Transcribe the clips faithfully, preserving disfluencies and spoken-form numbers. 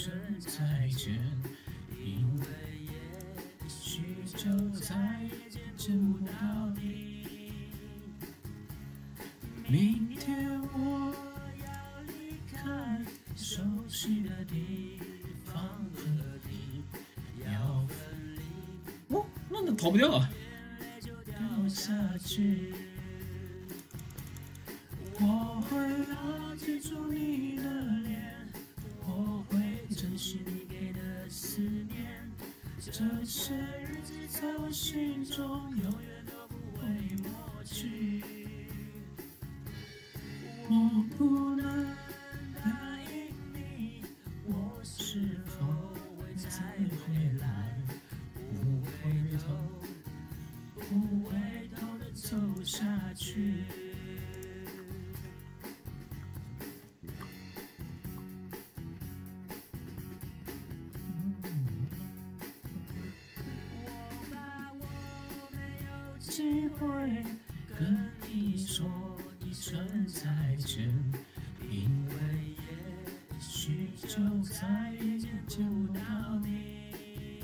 声再见，因为也许就再也见不到你。明天我要离开熟悉的地方，和你要分离。哦，那那逃不掉啊！掉下去。我会牢记住你的脸，我会珍惜你给的思念，这些日子在我心中永远都不会抹去。我不能答应你，我是否会再回来？不回头，不回头的走下去。机会跟你说一声再见，因为也许就再也见不到你。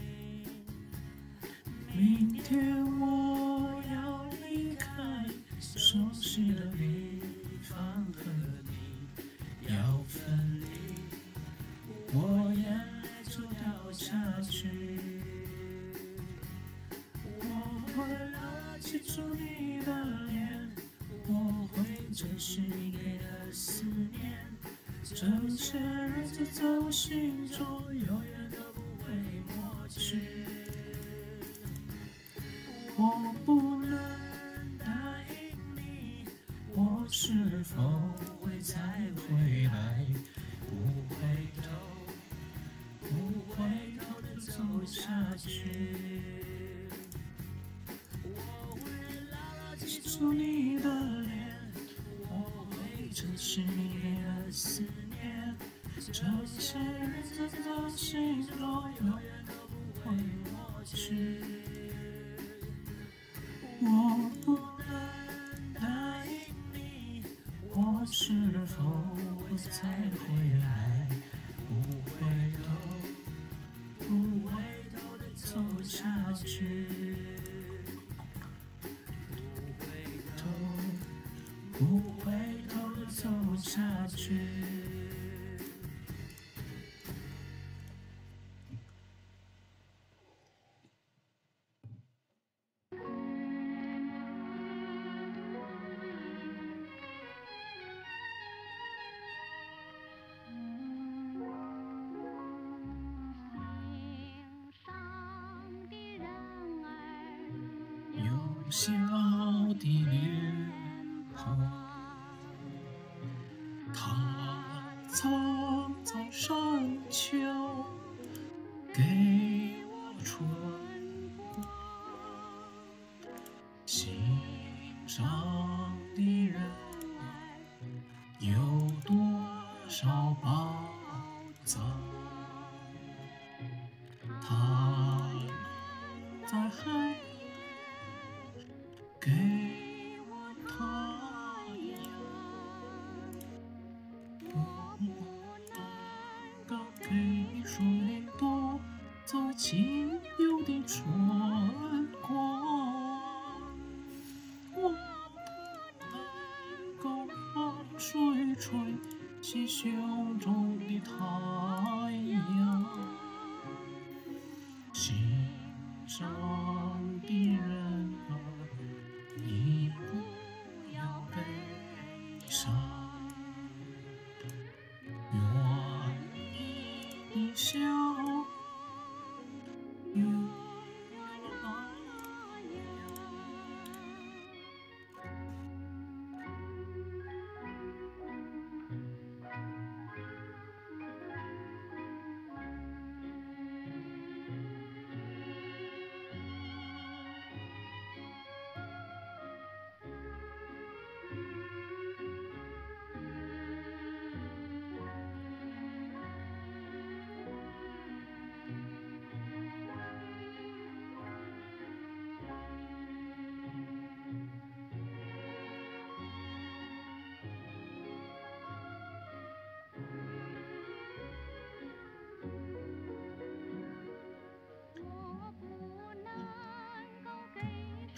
明天我要离开熟悉的地方，和你要分离，我眼泪就掉下去。我会记住你的脸，我会珍惜你给的思念，这些日子在我心中永远都不会抹去。我不能答应你，我是否会再回来？不回头，不回头的走下去。记住你的脸，我会珍惜你给的思念，这些日子在我心中永远都不会抹去。我不能答应你，我是否会再回来？不回头，不回头的走下去。不回头的走下去。有些老的脸庞，它藏在山丘，给我春光。心上的人儿有多少宝藏？它在海给我太阳，我能够给水多走清幽的春光，我能够让水吹起胸中的太阳。心上的人儿，你不要悲伤，愿你的笑永远那样。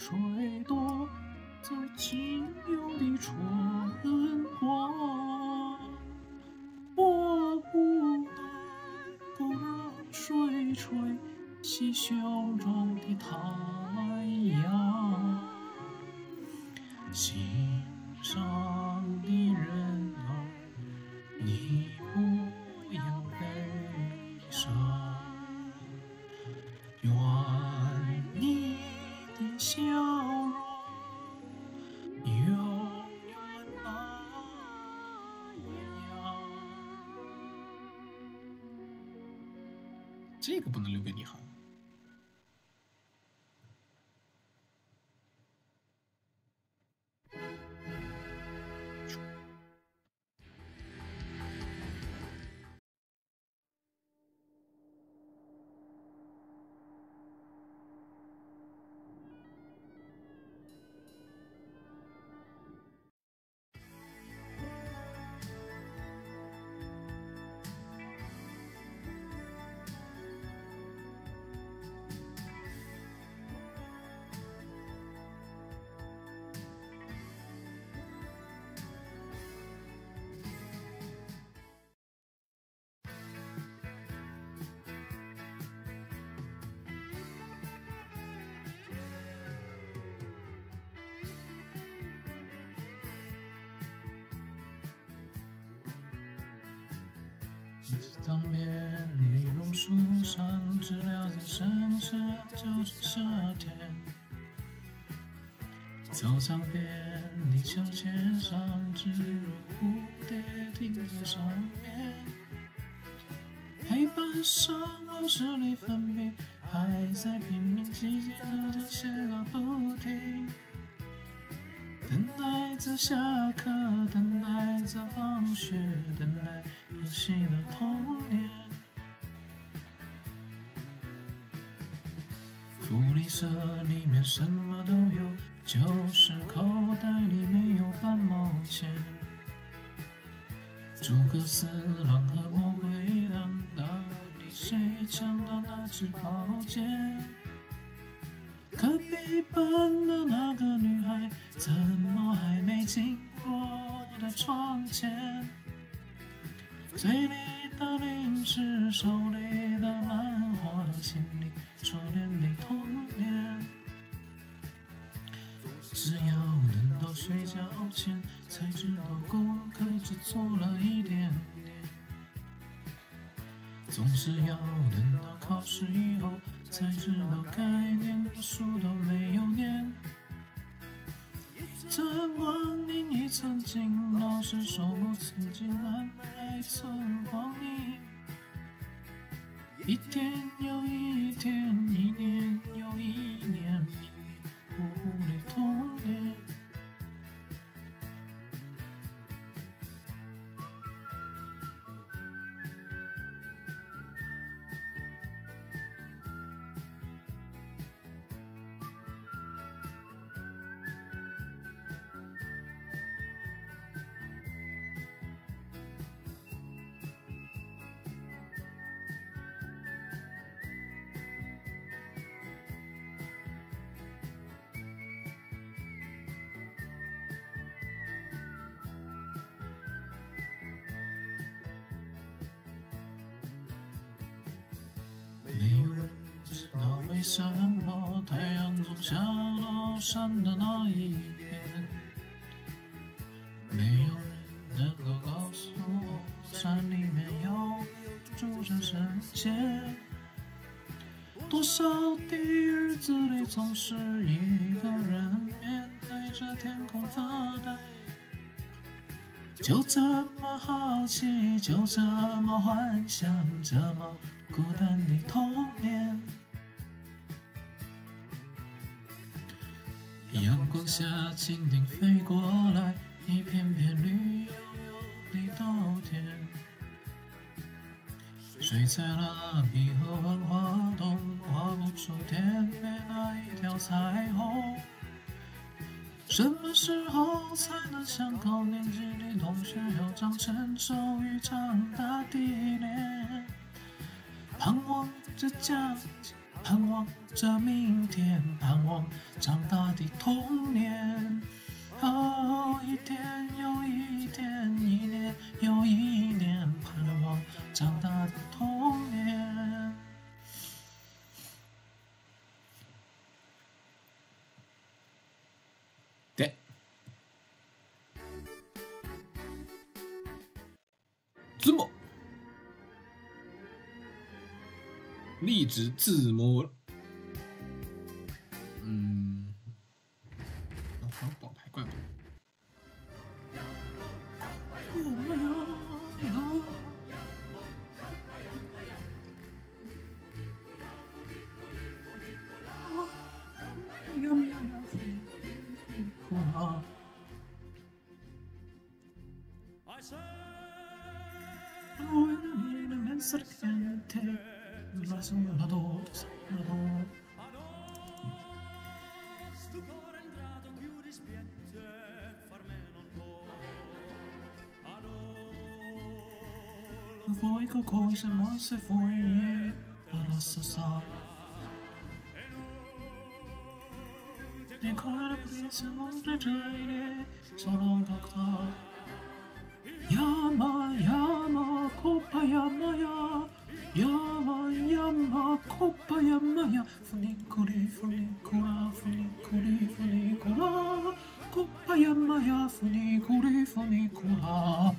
吹夺这仅有的春光。我不能够让水吹熄胸中的太阳，心上的人儿，你不要悲伤，愿你的笑容永远那样。这个不能留给你哈。当遍你榕树上知了在声声就是夏天，操场边你秋千上只有蝴蝶停在上面，黑板上老师里粉笔还在拼命记记得的写个不停，等待着下课，等待着放学，等待游戏的童年。福利社里面什么都有，就是口袋里没有半毛钱。诸葛四郎和魔鬼党，到底谁抢到那支宝剑？隔壁班的那个女孩，怎么还没经过我的窗前？嘴里的零食，手里的漫画，心里初恋的童年。只要等到睡觉前，才知道功课只做了一点点。总是要等到考试以后，才知道该念的书都没有念。这光阴已曾经，老师说过自己慢来存光阴。一天又一天，一年又一年，迷迷糊糊的童年。没有人知道为什么太阳总下到山的那一边，没有人能够告诉我山里面有没有住着神仙。多少的日子里，总是一个人面对着天空发呆，就这么好奇，就这么幻想，这么孤单的童年。阳光下，蜻蜓飞过来，一片片绿油油的稻田。水彩蜡笔和万花筒画不出天边那一条彩虹。什么时候才能像高年级的同学有张成熟与长大的脸？盼望着假期，盼望着明天，盼望长大的童年。哦，一天又一天，一年又一年，盼望长大的童年。对，字幕，立指字幕。嗯，还有宝牌怪不？Voi con cose mosse fuori alla stessa. Ne cosa presa molto gene sono doctor. Yama yama coppa yama ya. Yama yama coppa yama ya. Funicoli funicola funicoli funicola. Coppa yama ya funicoli funicola.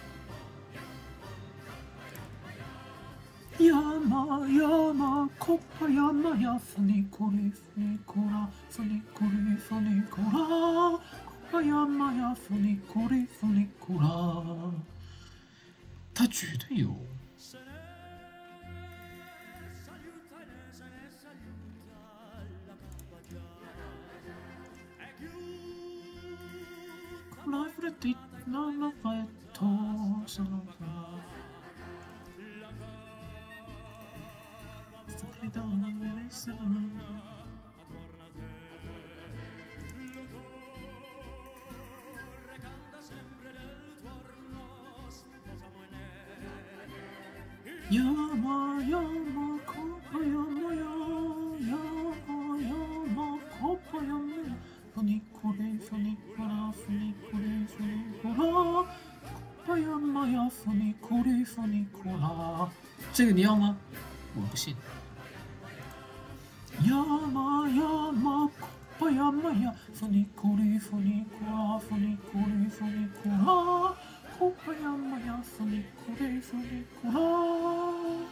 Yama yama coppa yama ya funicoli funicola funicoli funicola coppa yama ya funicoli funicola。他绝对有。Yama yama coppa yama ya. Yama yama coppa yama ya. Funicoli funicola funicoli funicola coppa yama ya funicoli funicola。这个你要吗？我不信。Yama yama coppa yama ya funicoli funicola funicoli funicola coppa yama ya funicoli funicola。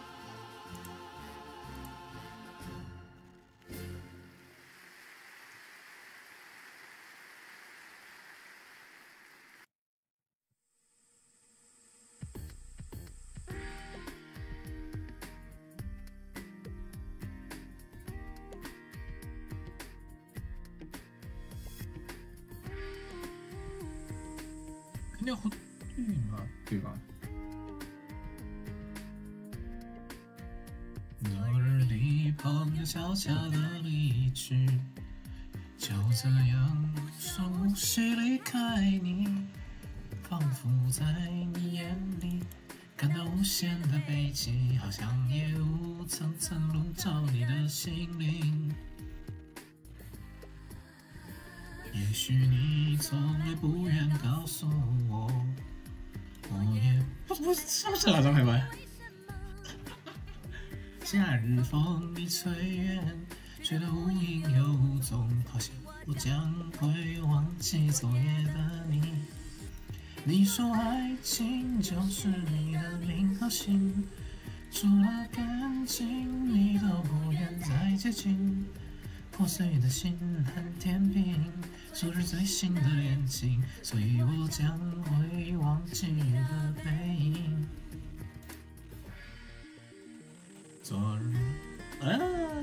肯定要对嘛，对吧？昨日里朋友悄悄地离去，就这样说无需离开你，仿佛在你眼里感到无限的悲戚，好像夜雾层层笼罩你的心灵。也许你从来不愿告诉我，我也不不是不是哪张海报？夏日风里吹远，吹得无影有踪，好像我将会忘记昨夜的你。你说爱情就是你的名和姓，除了感情，你都不愿再接近。破碎的心很天平，昨日最新的恋情，所以我将会忘记你的背影。昨日，啊。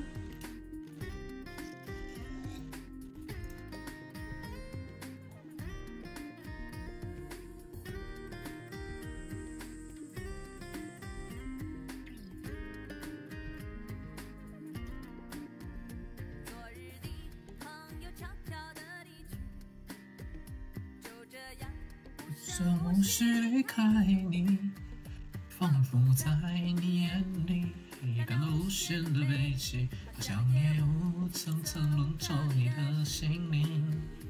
无需离开你，仿佛在你眼里感到无限的悲戚，好像夜雾层层笼罩你的心灵。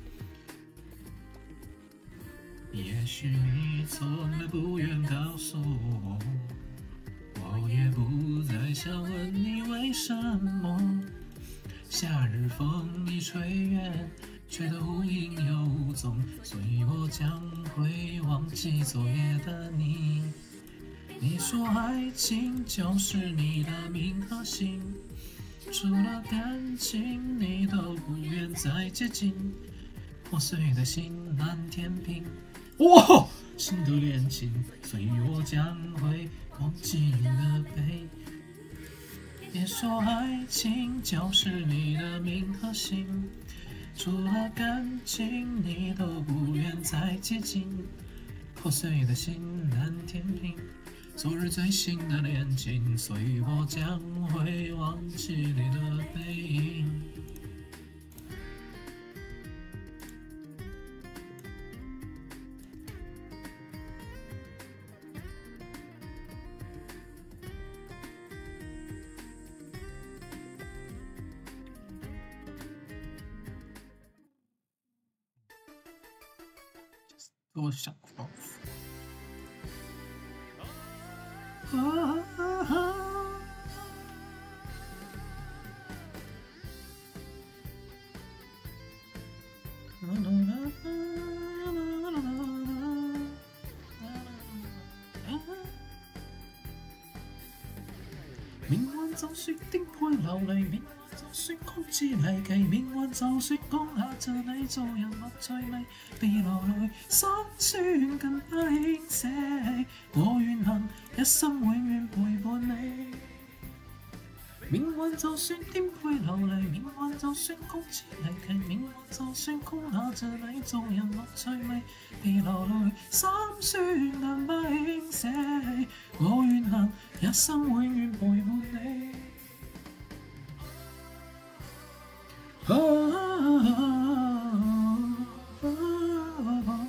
也许你从来不愿告诉我，我也不再想问你为什么。夏日风一吹远，却都无影有踪，所以我将会忘记昨夜的你。你说爱情就是你的命和心，除了感情你都不愿再接近，破碎的心难填平。哇，新的恋情，所以我将会忘记你的背。别说爱情就是你的命和心，除了感情你都不愿再接近，破碎的心难填平。昨日最新的恋情，所以我将会忘记你的背影。多想丰富。啊啊啊命運就算顛沛流離，命運就算曲折離奇，命運就算攻下着你做人物趣味，被流淚心酸更不輕捨棄，我願能一生永遠陪伴你。命運就算顛沛流離，命運就算曲折離奇，命運就算攻下着你做人物趣味，被流淚心酸更不輕捨棄，我願能一生永遠陪伴你。啊啊啊啊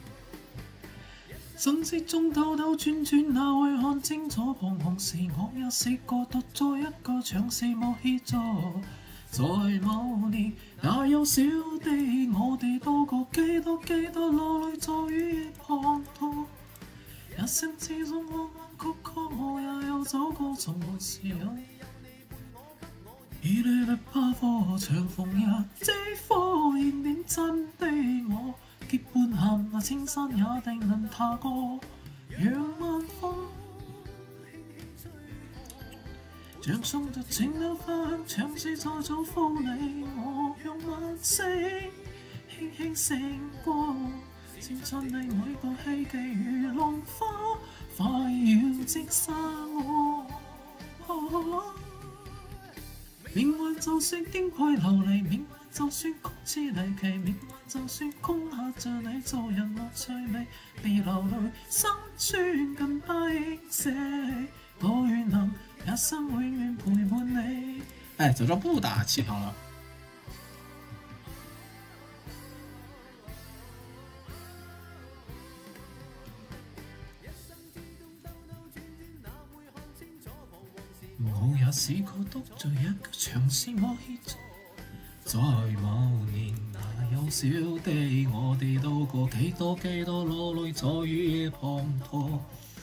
生死中兜兜轉轉，哪會看清楚彷徨時，我也試過獨在一個場是冇協助。在某年，那幼小的我哋度過幾多幾多落淚在雨夜滂沱。一生之中彎彎曲曲，我也有走過，從沒時有你。一縷縷怕火，長風也這火焰點真的我。結伴行那青山也定能踏過，讓晚風像送着情流花香，長是在造福你我，讓晚星輕輕閃過，閃出你每個希冀如浪花，快要蒸散我。啊命運就算顛沛流離，命運就算曲折離奇，命運就算攻下着你做人樂趣味，被流淚心酸更不應捨棄，我願能一生永遠陪伴你。哎，走着不打氣好了。我也試過獨在一個場是冇協助，在某年那幼小的我哋度過幾多幾多落淚在雨夜滂沱，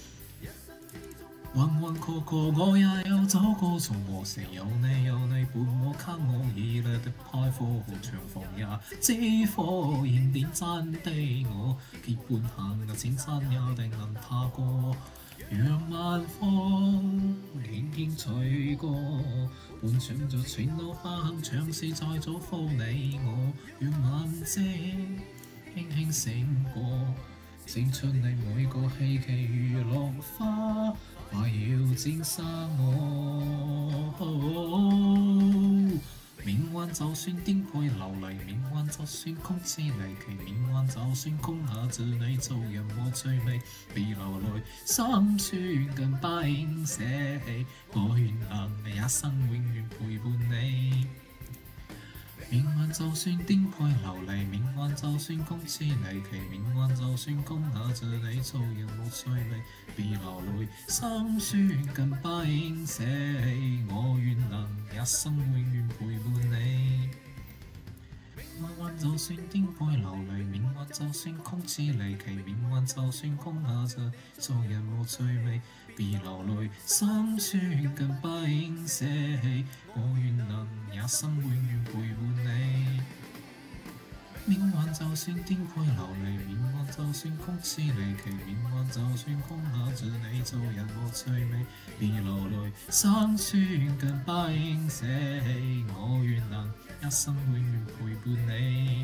渾渾噩噩我也有走過，從何時有你有你伴我給我熱烈的派火，長風也知火焰點真的我，結伴行嘅青山也定能踏過。讓晚風輕輕吹過，伴唱着情路花香，長是在造福你我。讓晚星輕輕閃過，閃出你每個希冀如浪花，快要蒸散我。哦命運就算顛沛流離，命運就算曲折離奇，命運就算攻下着你做人和趣味，被流淚心酸更不應捨棄，我願能一生永遠陪伴你。命運就算顛沛流離，命運就算曲折離奇，命運就算攻下着你做人和趣味，被流淚心酸更不應捨棄，我願能一生永遠陪伴你。 就算天灰流淚，命運就算空似離奇，命運就算空下着，做人無趣味，別流淚，心酸更不應捨棄。我願能一生永遠陪伴你。命運就算天灰流離，命運就算空似離奇，命運就算空下着你，做人無趣味，別流淚，心酸更不應捨棄。我願能一生永遠陪伴你。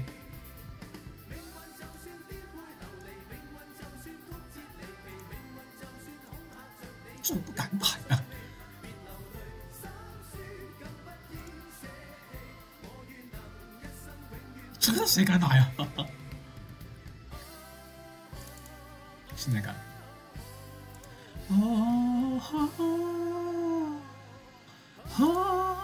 這不敢排啊！真的誰敢來啊？現在敢。哦哦哦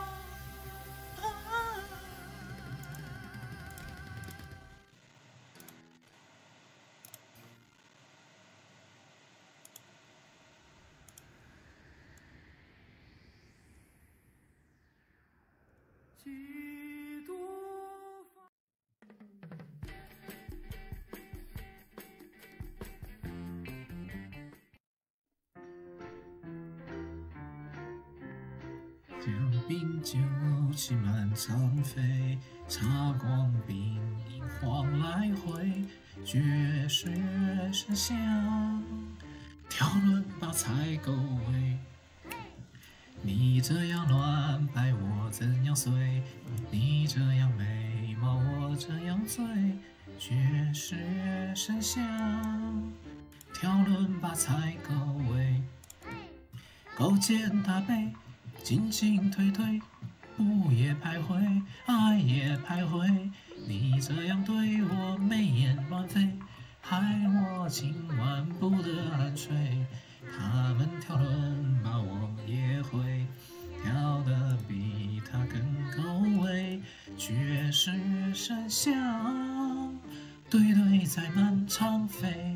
几多将冰酒气满长飞，茶光鬓影晃来回，绝世深香，跳轮把采购围。你这样乱摆，我怎样随？你这样美貌，我这样醉。绝世深香，跳轮把采购围。勾肩搭背，进进退退，不也徘徊，爱也徘徊。你这样对我眉眼乱飞，害我今晚不得安睡。他们跳轮把我也会跳得比他更高位，绝世深香，对对在满场飞。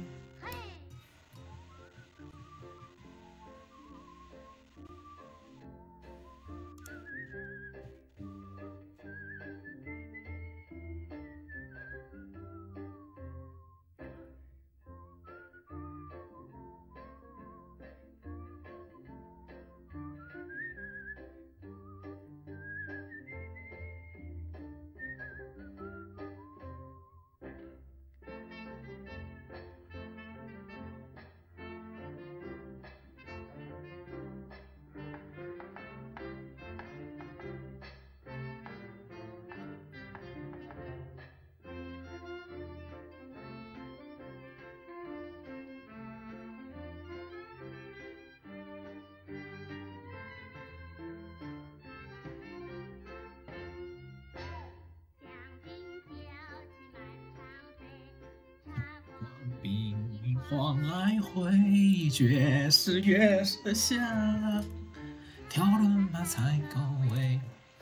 冰云晃来回，绝世越是香，跳轮把采购围。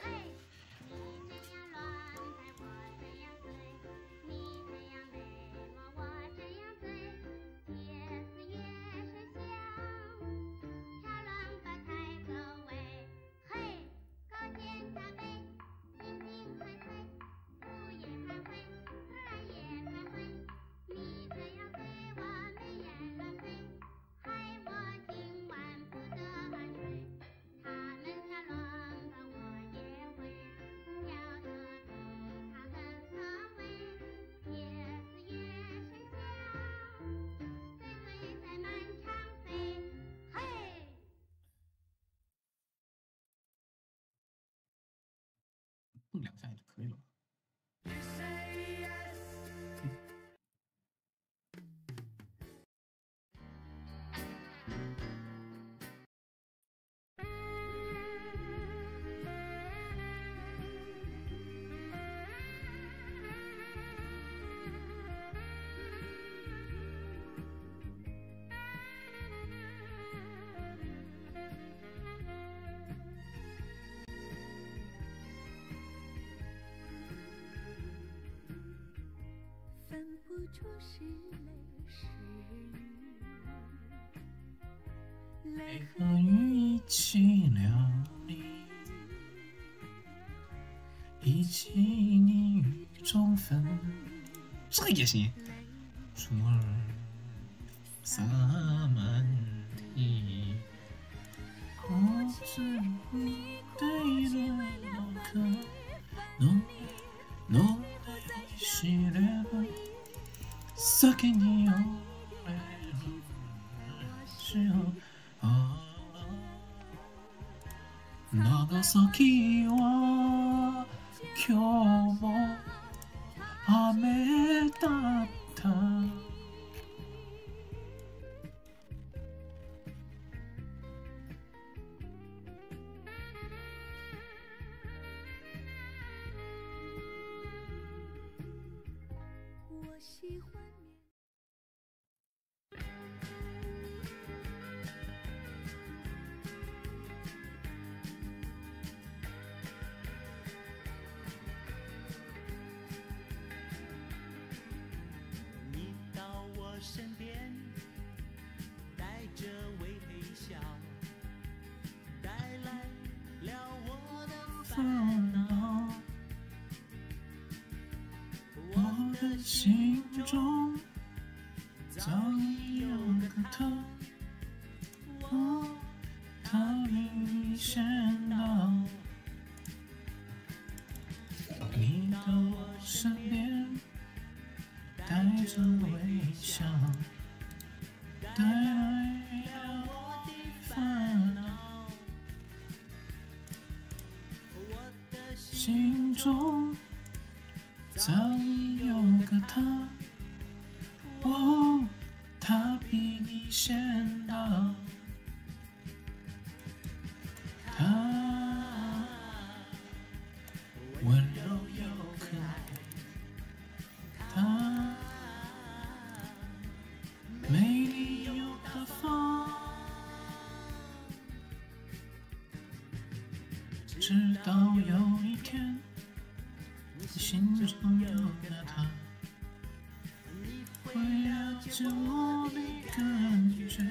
蹦两下也就可以了。 分不出是泪是雨， 泪和雨一起流离，一起你与中分，这个也行。初二洒满地，我知你对了我可浓浓的喜烈吧，先に俺の死を長崎は今日も雨だった。 我喜欢你到我身边，带着微笑，带来了我的烦恼。 我的心中早已有个他，我他比你先到。你到我身边，带着微笑，带来了我的烦恼。 我的心中早已有个他，哦，他比你先到。他温柔又可爱，他美丽又大方。直到有一天，你心中有个他，你会了解我的感觉。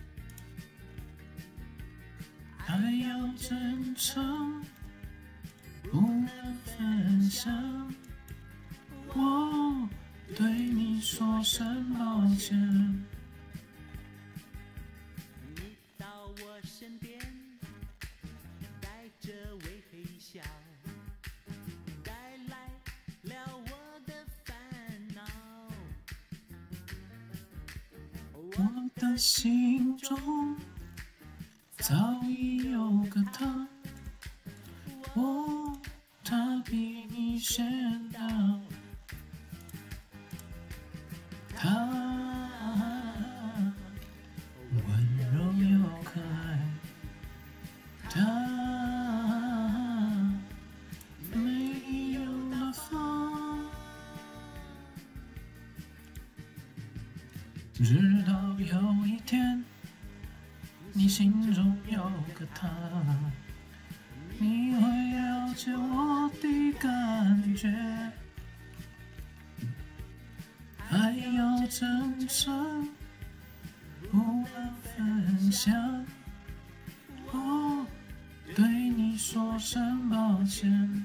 爱要真诚，不能分享。我对你说声抱歉。 你到我身边，带着微笑，带来了我的烦恼。 我的心中早已有个他，哦，他比你先到。他温柔又可爱，他美丽又大方。直到有一天，你心中有个他，你会了解我的感觉。爱要真诚，不能分享。我对你说声抱歉。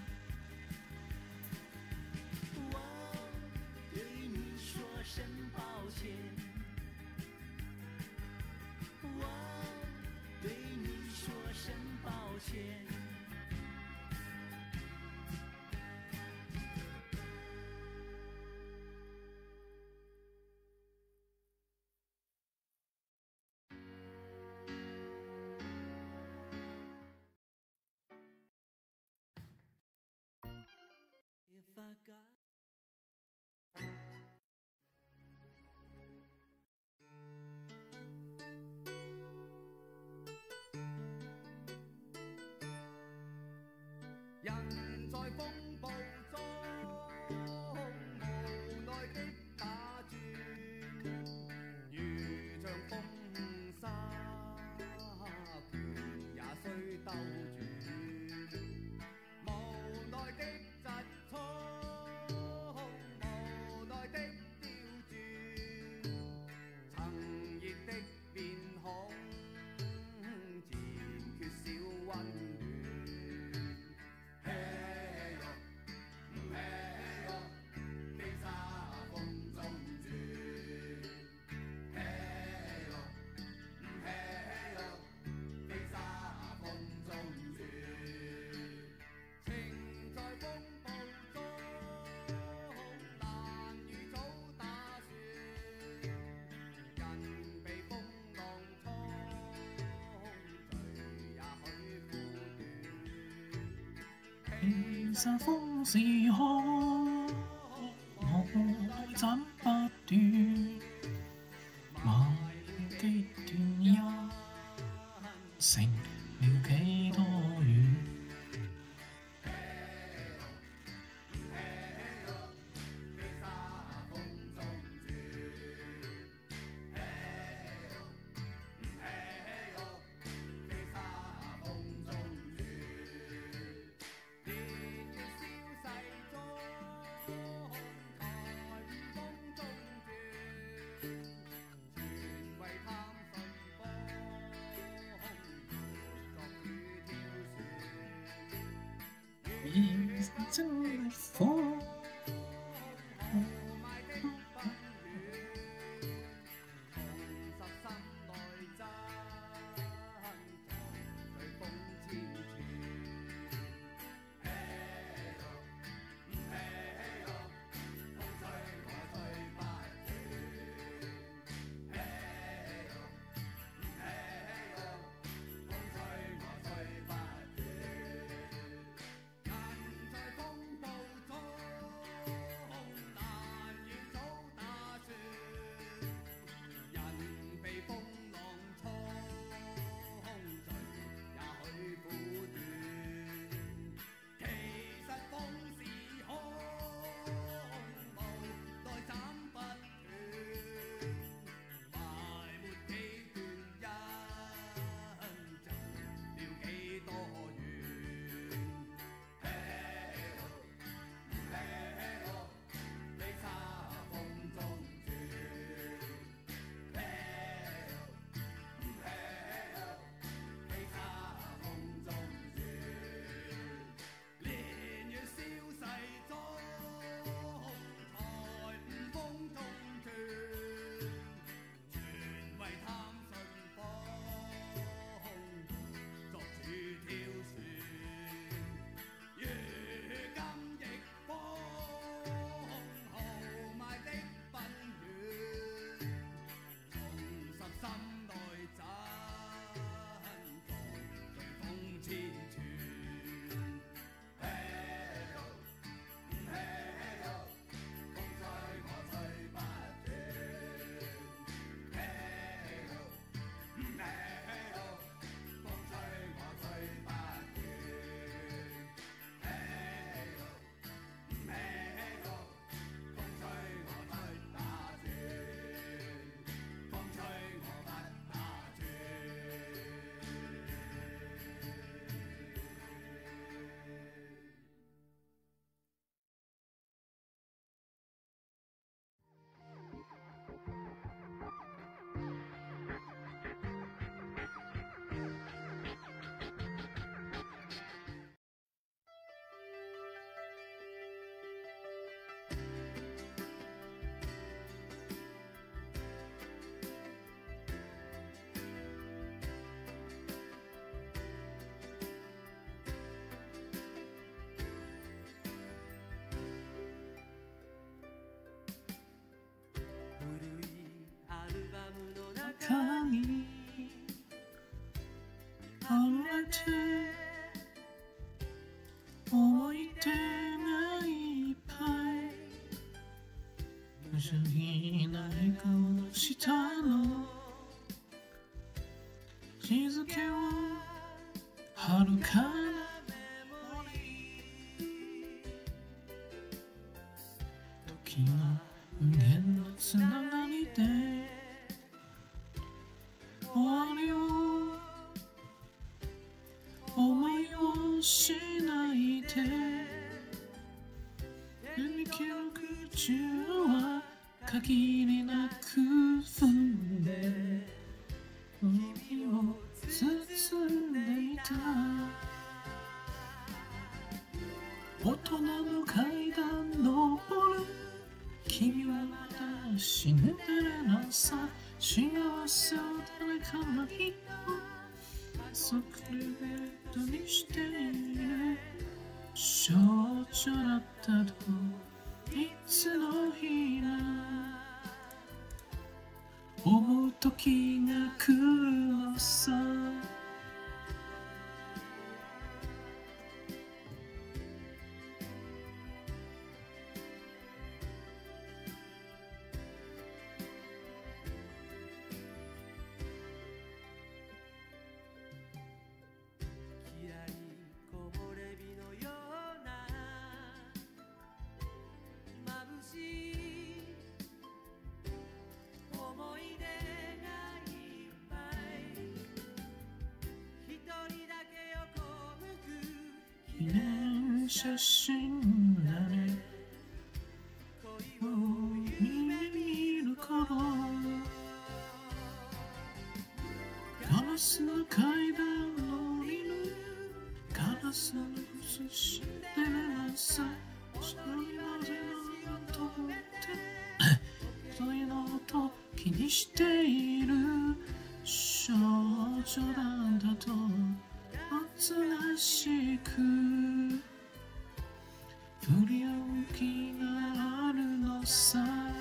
我对你说声抱歉。我对你说声抱歉。If I got 人在風暴中無奈的打轉，如像風沙，拳也須兜轉，無奈的疾速。 其實風是可，我愛斬不斷，埋了幾段一成了幾多遠？真係火。可以離れて思い出がいっぱい不思議な笑顔の下の静けを遥かなメモリー時の無限のつながりで終わりを思いをしないで手記憶中は限りなく踏んで君を包んでいた大人の階段登る君はまだシンデレラさ幸せを誰かの人そっくりベッドにしている少女だったといつの日も思う時が来るのさ写信だね。もう夢見る頃、ガラスの階段降りる、ガラスの寿司で朝、白いなぜなんと思ってそういうのと気にしている少女なんだと懐かしく振り向きがあるのさ。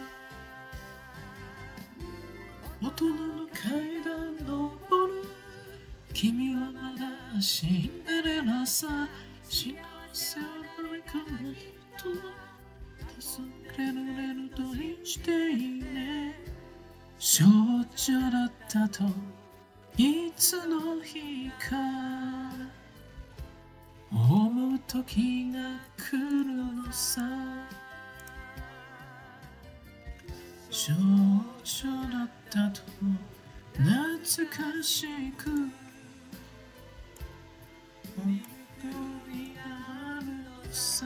大人の階段登る君はまだシンデレラさ。幸せは誰かの人助けられるとしていいね。少女だったといつの日か思う時が来るのさ。少女だったと懐かしく思いがあるのさ。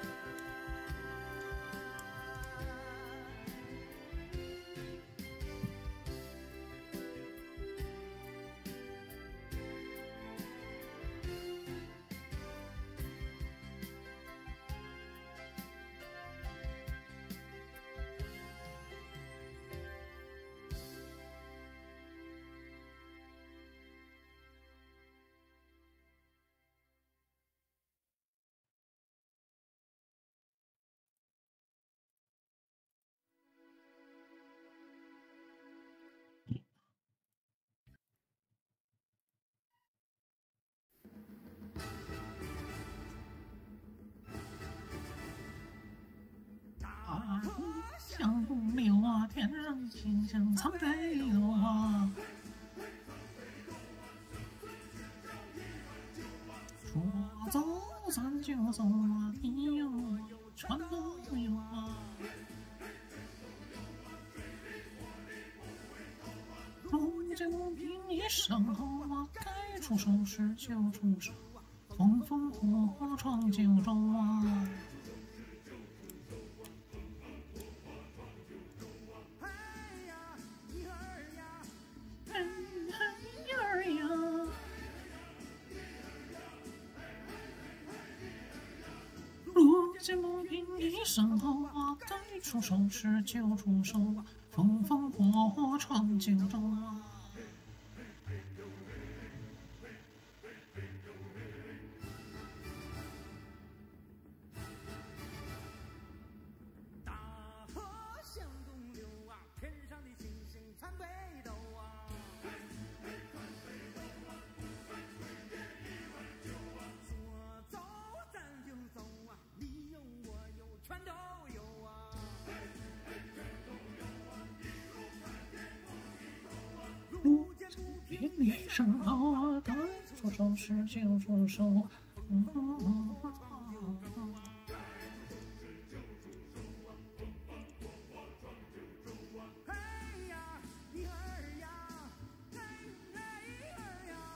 像流啊，天上星星藏北斗啊。说走咱就走啊，你有我有全都有啊。如今不平一声吼啊，该出手时就出手，风风火火闯九州啊。如今不平一声吼啊，该出手时就出手啊，风风火火闯九州啊。 大河向东流啊，天上的星星参北斗啊。说走咱就走啊，你有我有全都有啊。 如今不平一声吼啊，该出手时就出手啊。嗯嗯嗯嗯嗯嘿呀，一儿呀，嘿嘿儿呀。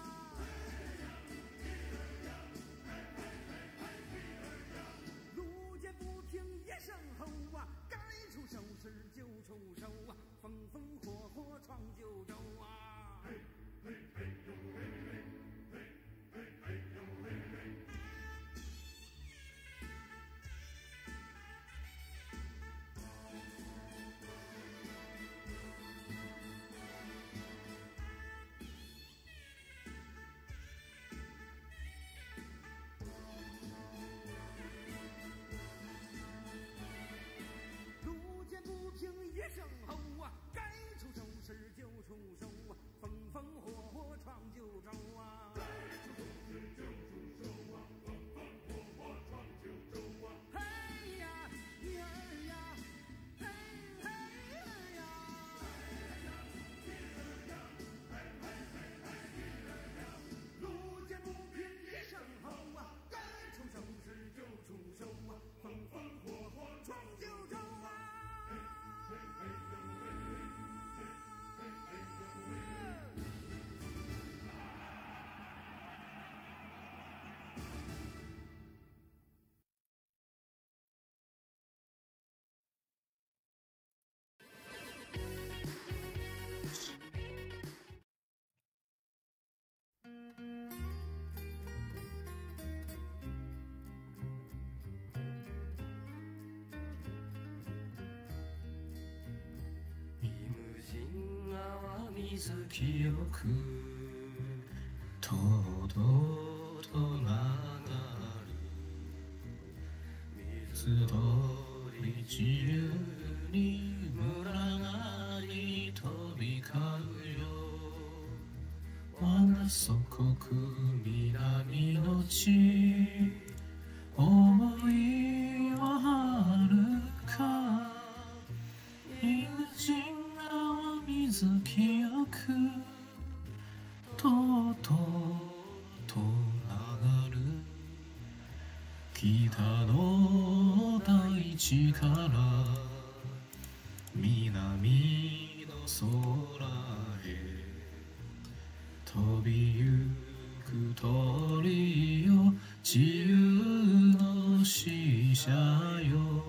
如今不听一声吼啊，该出手时就出手啊，风风火火闯九州啊。 水清くとどと流る水通り自由に群がり飛び交うよ我が祖国南の地思いは遥かイムジン川水清くとうとうと流る北の大地から南の空へ飛びゆく鳥よ自由の使者よ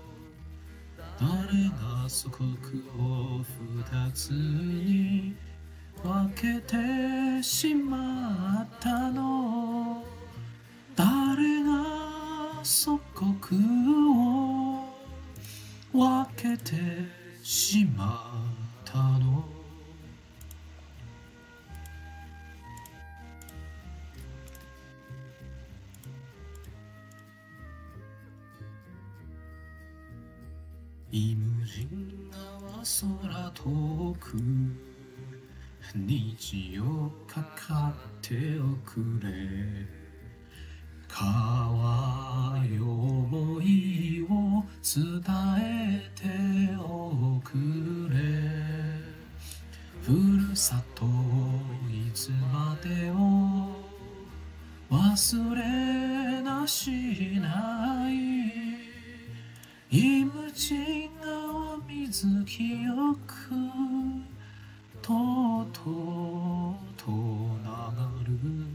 誰が祖国を二つに分けてしまったの誰が祖国を分けてしまったのイムジン川空遠く日をかかっておくれ川よ思いを伝えておくれふるさといつまでも忘れなしないイムジン川水清くとうとうと流る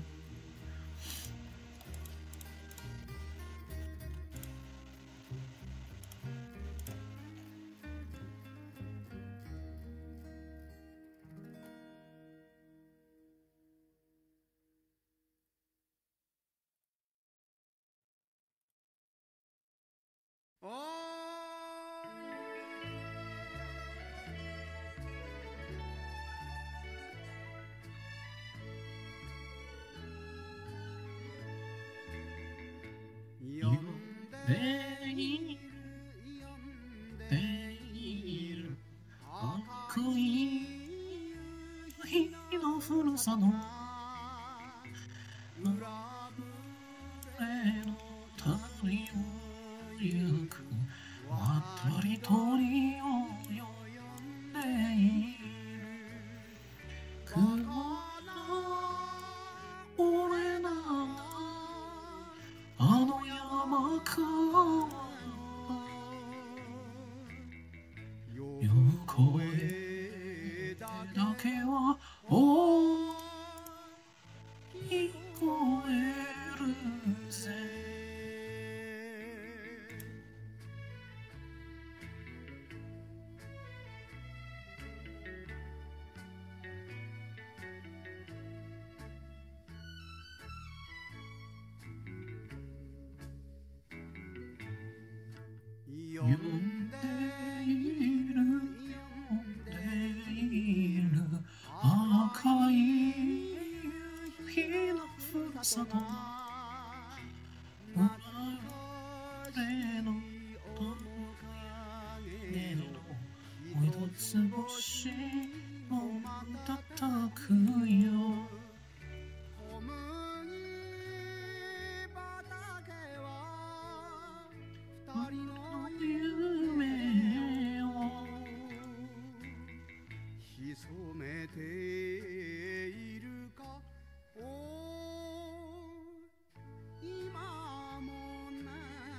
呼んでいる呼んでいる赤い夕日のふるさと裏れの旅を行く渡り鳥を呼んでいる雲の俺らがあの山からよ声だけは大きこえるぜ呼んでいる呼んでいる赤い夕日のふるさと裏れの友影の一つ星を叩くよ小麦畑は二人の夢を潜めているかお今もな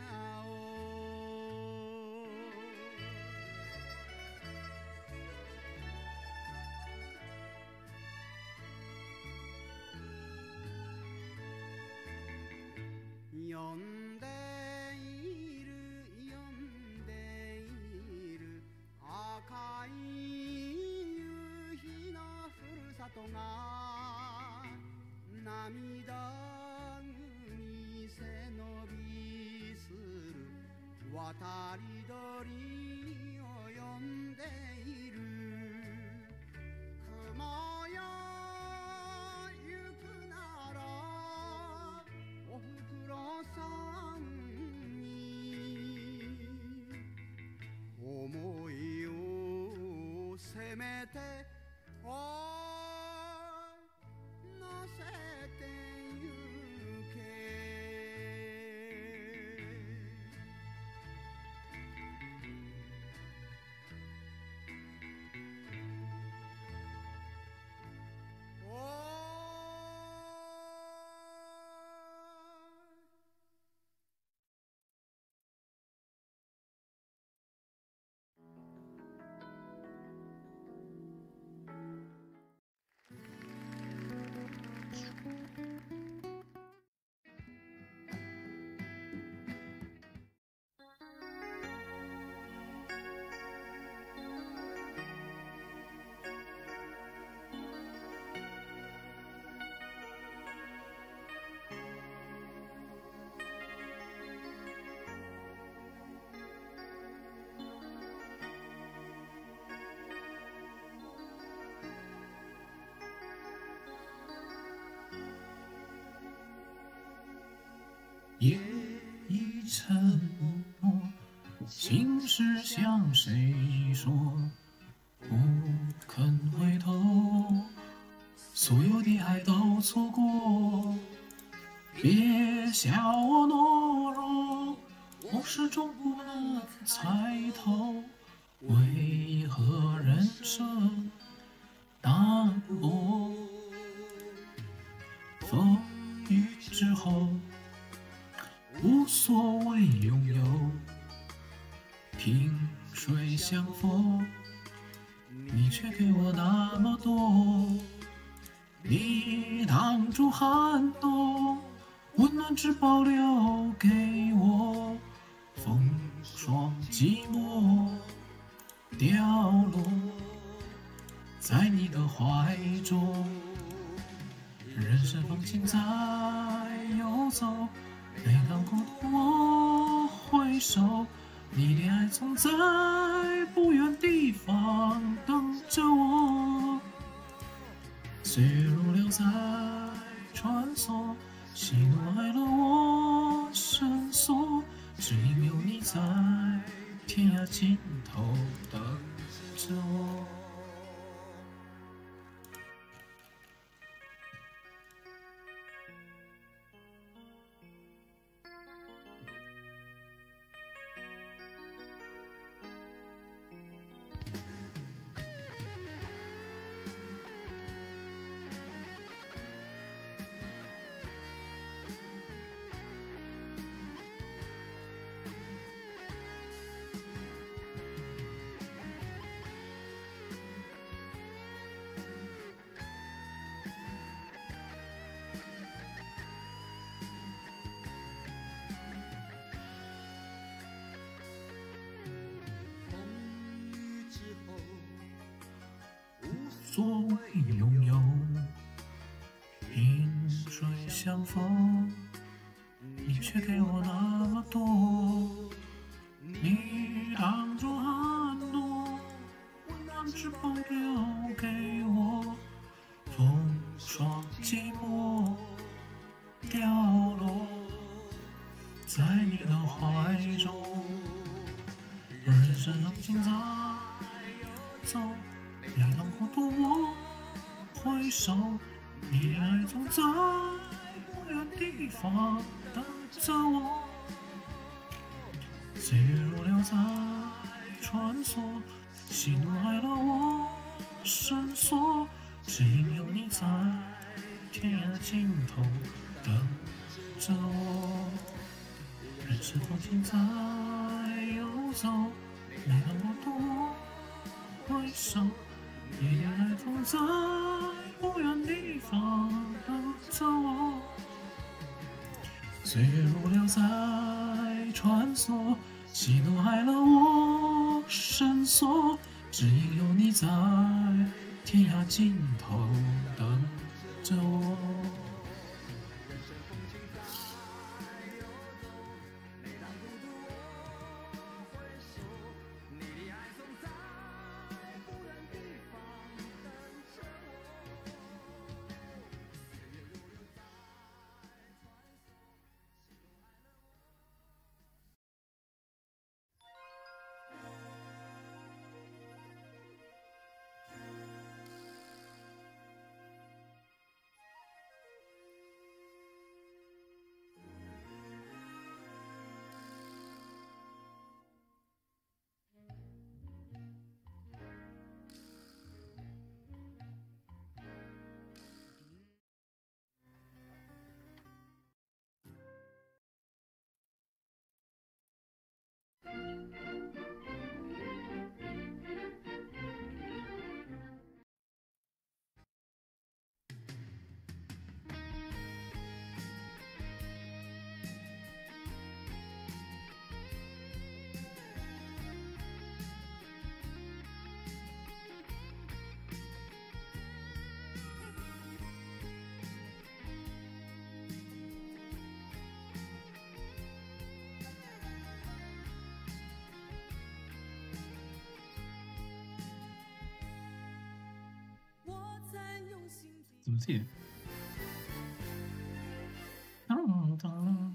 お呼んでいる呼んでいる赤い夕日のふるさとが涙に背伸びする渡り鳥を呼んでいる雲もよ行くならおふくろさんに思いをせめておい乗せてゆけ夜已沉默，心事向谁说？不肯回头，所有的爱都错过。别笑我懦弱，我始终不能猜透，为何人生淡薄？风雨之后，无所谓拥有，萍水相逢，你却给我那么多。你挡住寒冬，温暖只保留给我，风霜寂寞掉落在你的怀中。人生风景在游走，每当孤独我回首，你的爱总在不远地方等着我。岁月如流在穿梭，喜怒哀乐我深锁，只因有你在天涯尽头等着我。所谓拥有，萍水相逢，你却给我那么多。你挡住寒冬，温暖只保留给我，风霜寂寞掉落在你的怀中。人生冷静在游走，每当孤独我回首，你的爱总在不远地方等着我。岁月如流在穿梭，喜怒哀乐我深锁，只因有你在天涯尽头等着我。人生风景在游走，每当孤独我回首，你的爱总在不远地方等着我。岁月如流在穿梭，喜怒哀乐我深锁，只因有你在天涯尽头等着我。 你的爱总在不远地方等着我。 怎么记得？当当。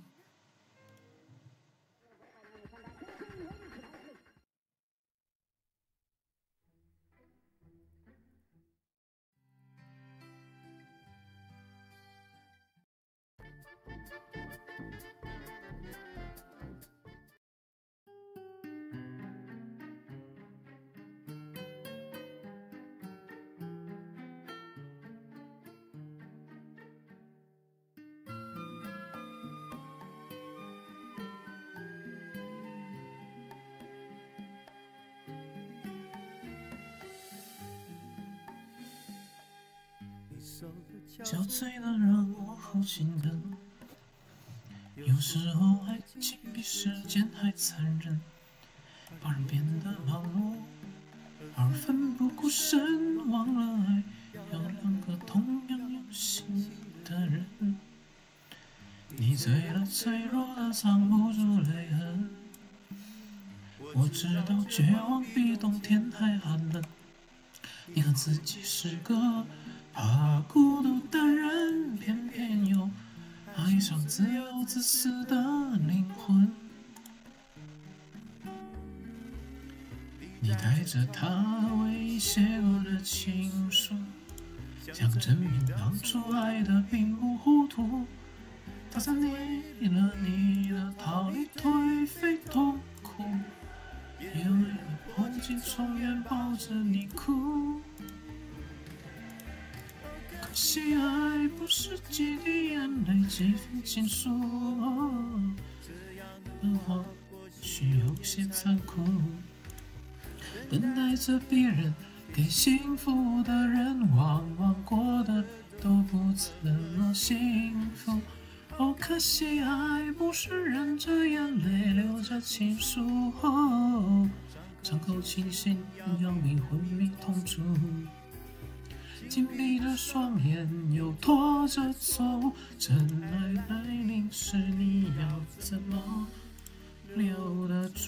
憔悴的让我好心疼，有时候爱情比时间还残忍，把人变得麻木，而奋不顾身，忘了爱有两个同样有心的人。你醉了，脆弱的藏不住泪痕。我知道绝望比冬天还寒冷，你和自己是个怕孤独的人，偏偏又爱上自由自私的灵魂。你带着他为写过的情书，想证明当初爱的并不糊涂。他在你了你的逃离颓废痛苦，也为了破镜重圆抱着你哭。可惜爱不是几滴眼泪几封情书，这样的话或许有些残酷。等待着别人给幸福的人，往往过得都不怎么幸福。哦，可惜爱不是忍着眼泪流着情书，哦，伤口清醒要比昏迷痛楚。紧闭着双眼又拖着走，真爱来临时你要怎么留得住？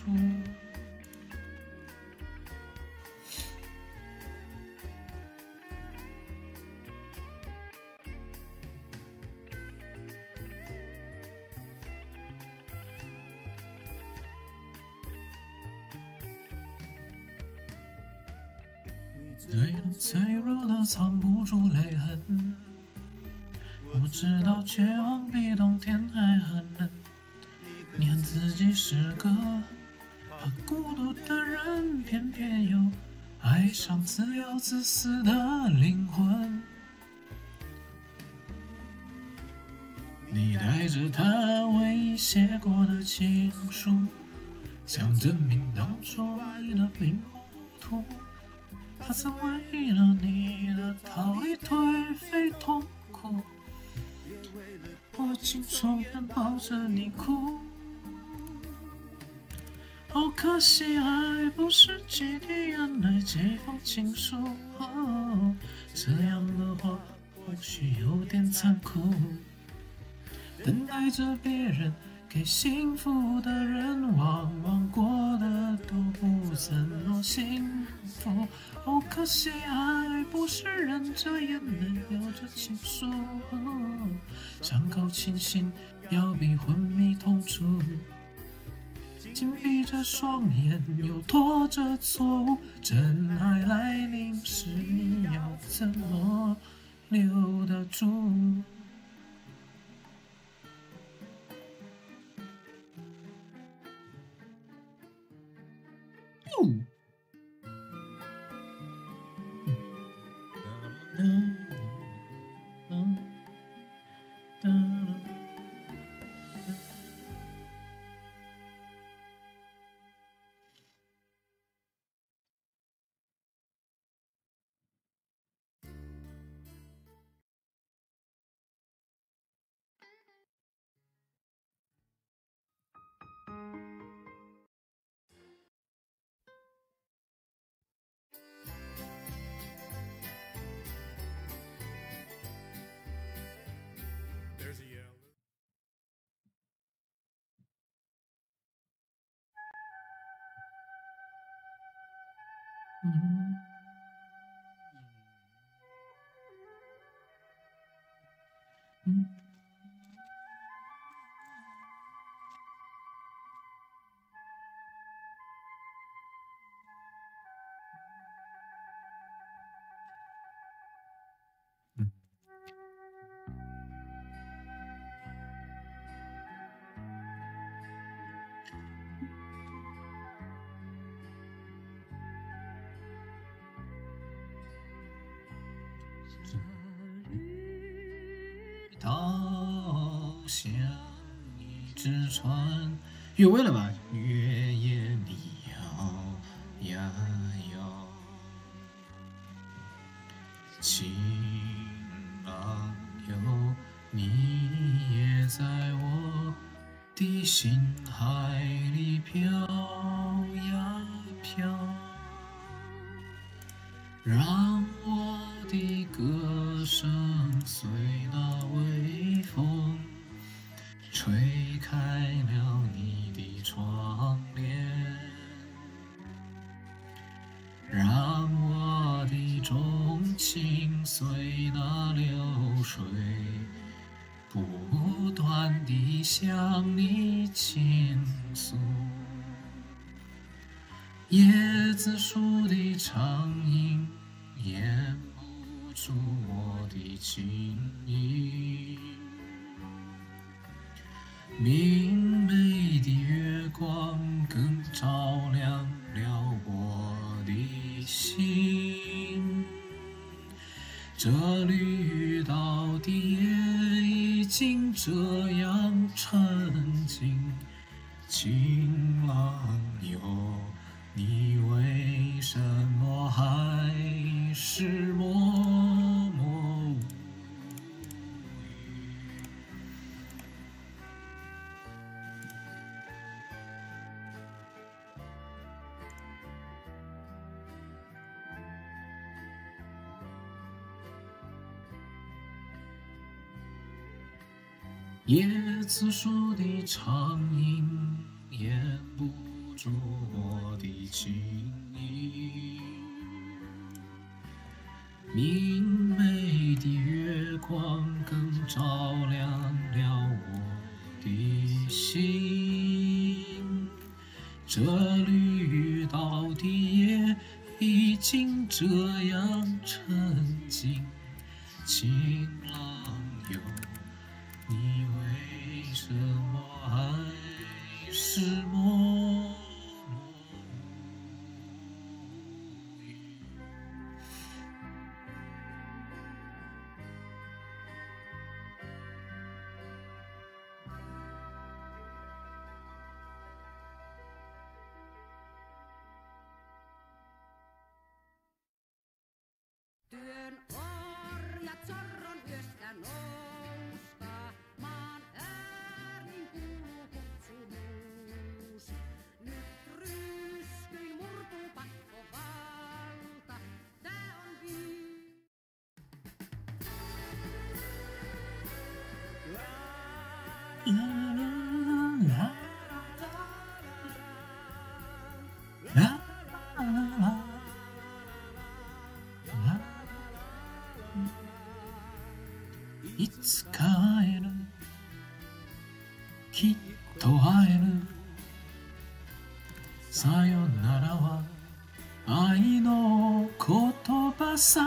醉了，脆弱的藏不住泪痕。我知道绝望比冬天还寒冷。你恨自己是个怕孤独的人，偏偏又爱上自由自私的灵魂。你带着他唯一写过的情书，想证明当初爱的并不糊涂。他曾为了你的逃离颓废痛苦，破镜重圆抱着你哭。哦，可惜爱不是几滴眼泪几封情书，哦，这样的话或许有点残酷。等待着别人给幸福的人，往往过得都不怎么幸福。哦，可惜爱不是忍着眼泪流着情书，哦，伤口清醒要比昏迷痛楚。紧闭着双眼又拖着错，真爱来临时你要怎么留得住？嗯到像一只船，越位了吧？越野你摇呀摇，情郎有你也在我的心海里飘呀飘，让我的歌声随那微风吹开了你的窗帘，让我的钟情随那流水不断地向你倾诉。椰子树的长影掩不住我的情意，明媚的月光更照亮了我的心，这绿岛的夜已经这样沉静，情郎有你为什么还是默默无语？椰子树的长影掩不住我的情意，明媚的月光更照亮了我的心，这绿岛的夜已经这样沉静，情郎有你为什么还是默默无语？ Työn orjat sorron yöstä nousta, maan äänin kuuluu kutsumus. Nyt ryskyi murtuu pakkovalta, tää on vii. La la la la, いつか会える、きっと会える、さよならは愛の言葉さ。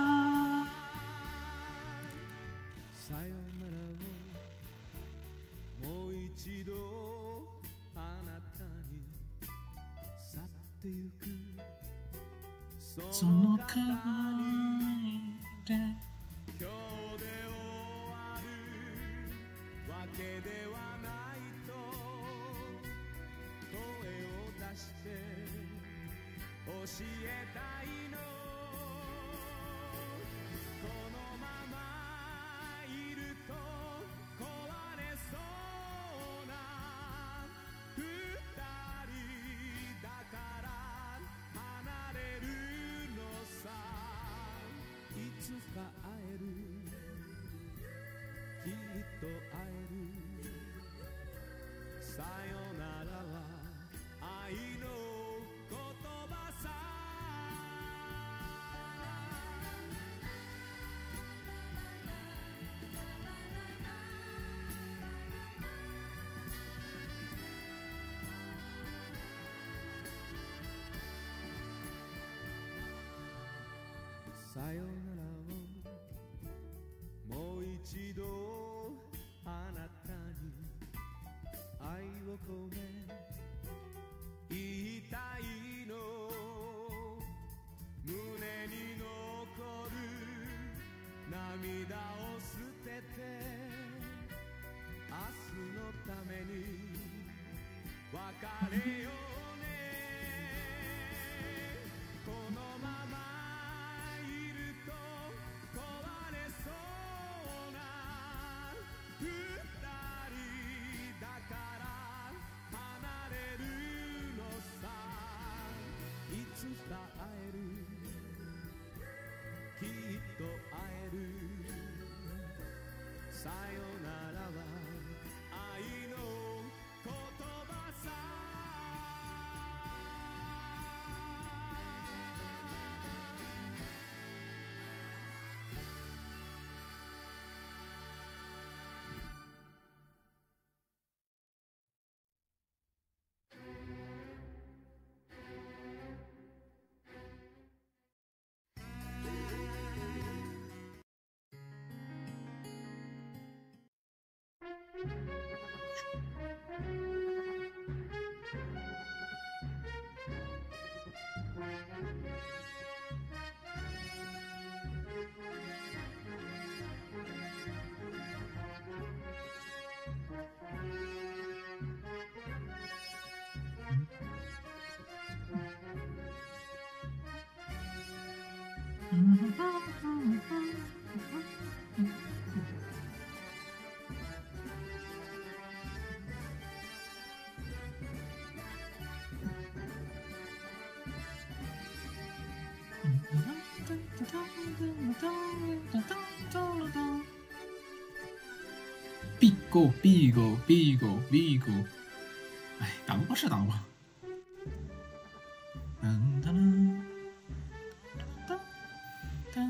さよならをもう一度あなたに去ってゆくその帰りで今日で終わるわけではないと声を出して教えたいの、このままいると壊れそうな二人だから離れるのさ、いつか会える、きっと会える、さよならは愛の言葉さ。さよならをもう一度あなたに愛を込め言いたいの、胸に残るれようねこのままいると壊れそうな二人だから離れるのさいつか会えるきっと会えるさよならは愛の言葉さ必购必购必购必购，哎，打不过是打不过。嗯哒啦哒哒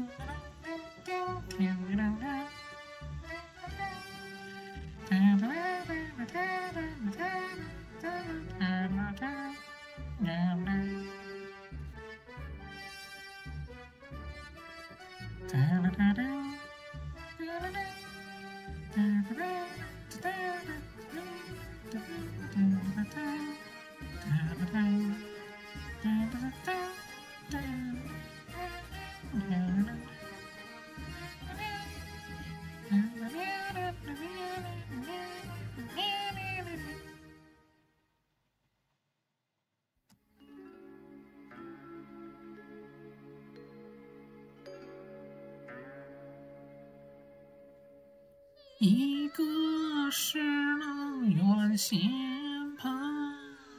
一个是能源键盘，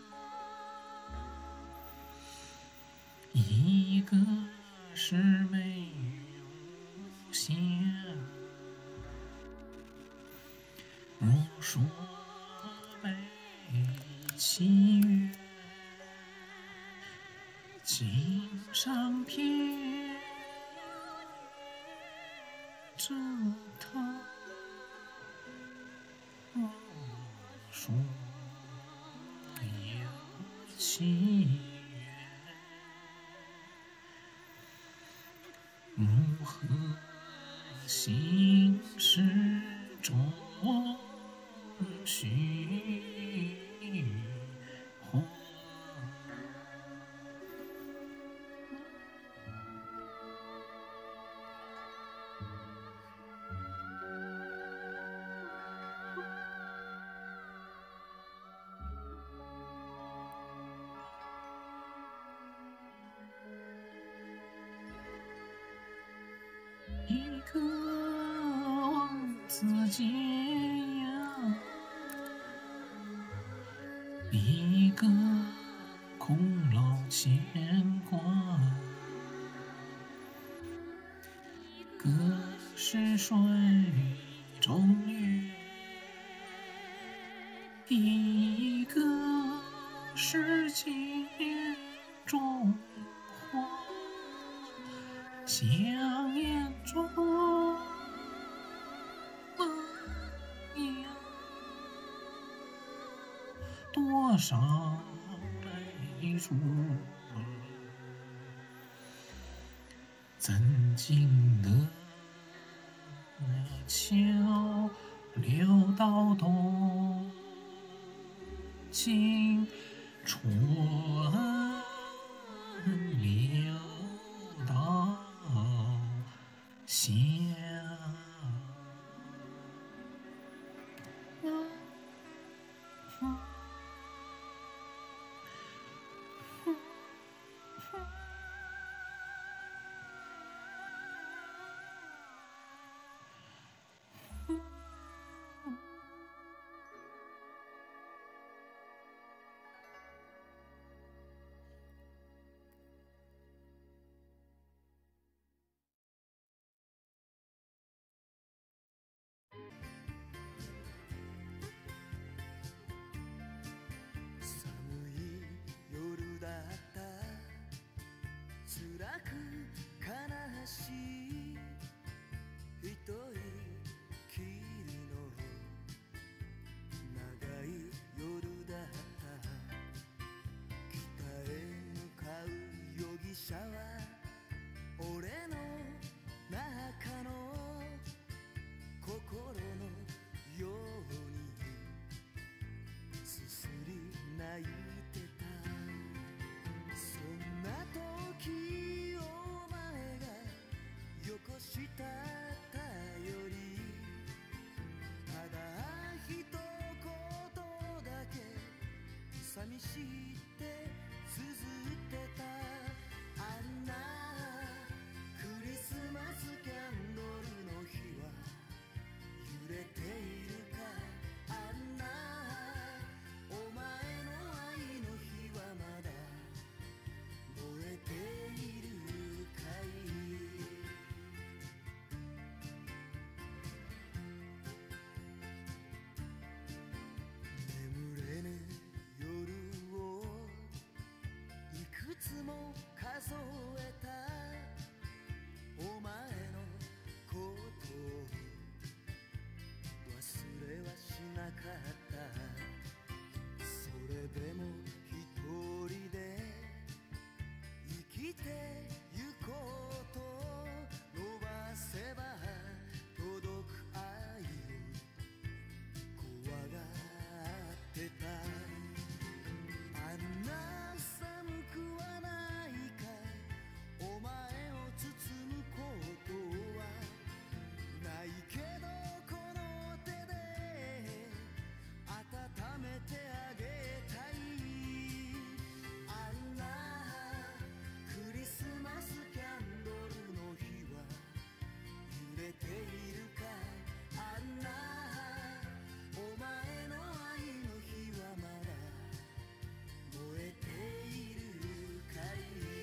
一个是没有线。若说被契约，经常骗着他。若说有契约，如何行事中虚幻？一个王子解药，一个空劳牵挂，个是水中月，一个是镜中花。香烟中有多少泪珠，曾经的桥流到东京春流到夏。 しい一息きりの長い夜だった。北へ向かう容疑者は俺の中の心のようにすすり泣いてた。そんな時お前がよこしたたよりただ一言だけ寂しいって綴ってた。あんなクリスマスキャンドルの火は揺れているか。あんなお前の愛の火はまだ燃えているかい。眠れぬ夜をいくつも数えた。お前のことを忘れはしなかった。それでも一人で生きてゆこうと伸ばせば届く愛を怖がってた。あんな寒くはないかい。お前を包むことはないけどこの手で温めてあげたい。あんなクリスマスキャンドルの火は揺れているか。あんなお前の愛の火はまだ燃えているかい。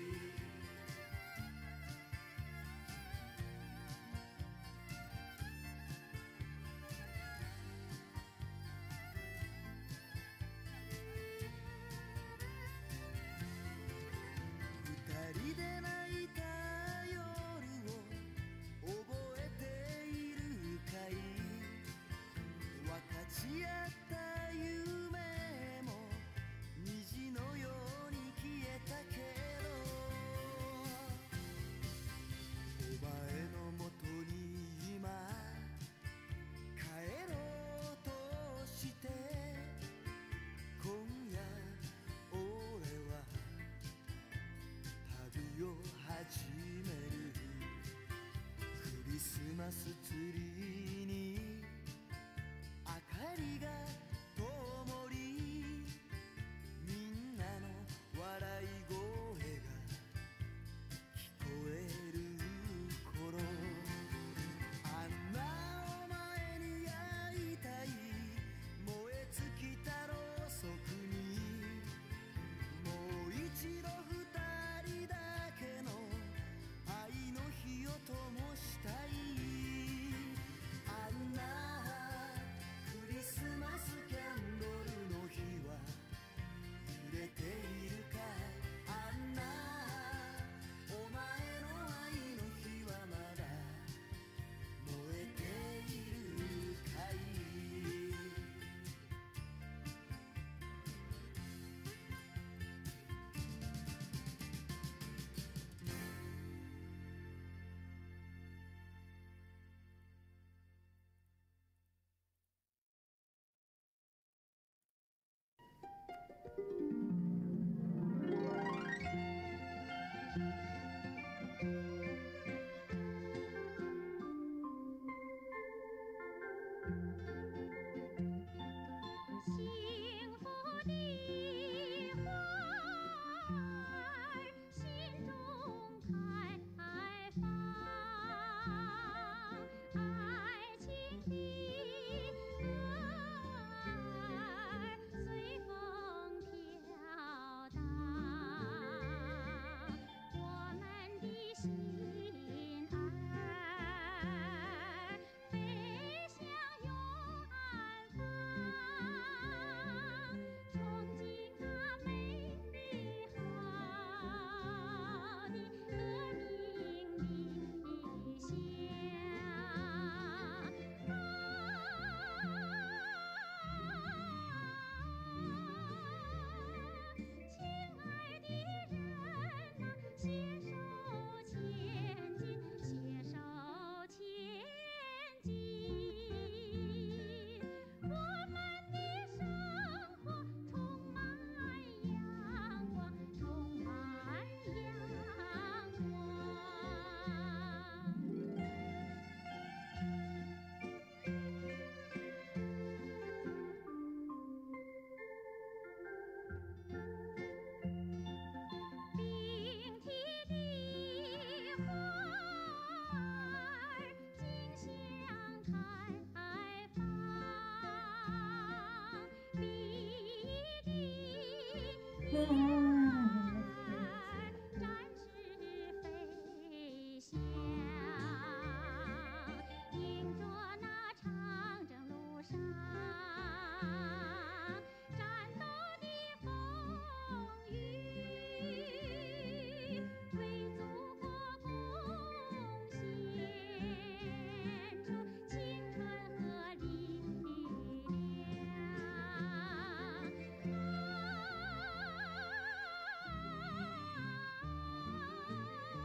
二人で泣いた夜を覚えているかい。分かち合った夢も虹のように消えたけどお前のもとに今帰ろうとして今夜俺は旅を始める。クリスマスツリーに明かりが灯りみんなの笑い声が聞こえる頃あんなお前に会いたい。燃え尽きたろうそくにもう一度二人だけの愛の火を灯したい。あんなクリスマス哦。